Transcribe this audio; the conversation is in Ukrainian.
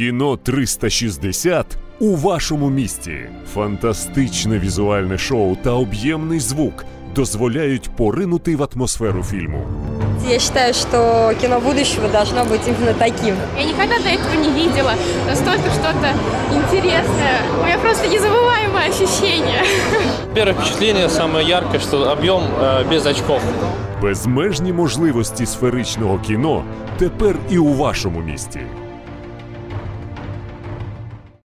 Кіно 360 у вашому місті. Фантастичне візуальне шоу та об'ємний звук дозволяють поринути в атмосферу фільму. Я считаю, что кино будущего должно быть именно таким. Я никогда до этого не видела настолько что-то интересное. У меня просто незабываемое ощущение. Первое впечатление самое яркое, что объем без очков. Безмежні можливості сферичного кіно тепер і у вашому місті.